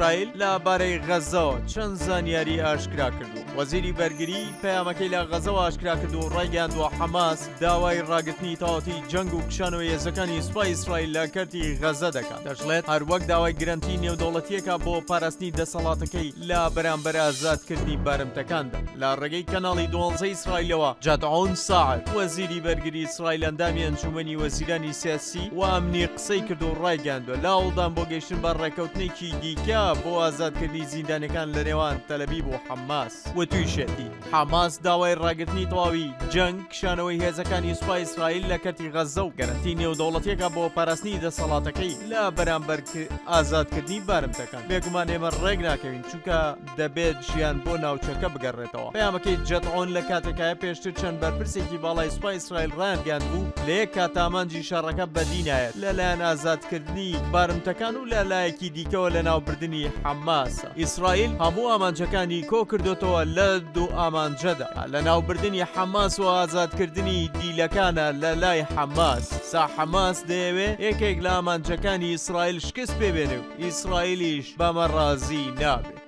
ئیسرائیل لەبارەی غەزەوە چەند زانیاری ئاشکرا کردو. وەزیری بەرگری پەیامەکەی لە غەزەوە ئاشکرا کردو و ڕایگەیاندووە حەماس داوای ڕاگرتنی تەواوەتی جەنگ و کشانەوە هێزەکانی سوپای ئیسرائیل لە کەرتی غەزە دەکات. دەژڵێت هەروەک داوای گرنتی نێودەوڵەتیەکە بۆ پاراستنی دەسەڵاتەکەی لە بەرامبەر ئازادکردنی بارمتەکاندا. لە ڕێگەی کەناڵی 12 ئیسرائیلەوە جەدعون ساعد وەزیری بەرگری ئیسرائیل ئەندامی ئەنجومەنی وەزیرانی سیاسی و ئەمنی قسەی کرد و ڕایگەیاندووە لاوڵدان بۆ گەیشتن بە ڕێکەوتنێکی دیکە بۆ ئازادکردنی زیندانەکان لە نێوان تەلەبیب و حەماس. و تویشێتی حەماس داوای ڕاگرتنی تەواوی جەنگ کشانەوەی هێزەکانی سوپای ئیسرائیل لە کەرتی غەزە و گەرنتی نێودەوڵەتیەکە بۆ پاراستنی دەسەڵاتەکەی لە بەرامبەر ئازادکردنی بارمتەکان. بێگومان ئێمە ڕێک ناکەوین چونکە دەبێت ژیان بۆ ناوچەکە بگەڕێتەوە. پەیامەکەی جەدعون لە کاتێکایە پێشتر چەند بەرپرسێکی باڵای سوپای ئیسرائیل ڕایانگەاند بوو لە یەک کاتامانجی شەڕەکە بەدینایەت لەلایەن ئازادکردنی بارمتەکان و لەلایەکی دیکەوە لە ناوبردنی حەماسە. ئیسرائیل هەموو ئامانجەکانی کۆ کردوتەوە لە دوو ئامانجەدا لە ناوبردنی حەماس و ئازادکردنی دیلەکانە لە لای حەماس. سا حەماس دەیەوێت یەکێک لە ئامانجەکانی ئیسرائیل شکست پێبێنێ و ئیسرائیلیش بەمە ڕازی نابێت.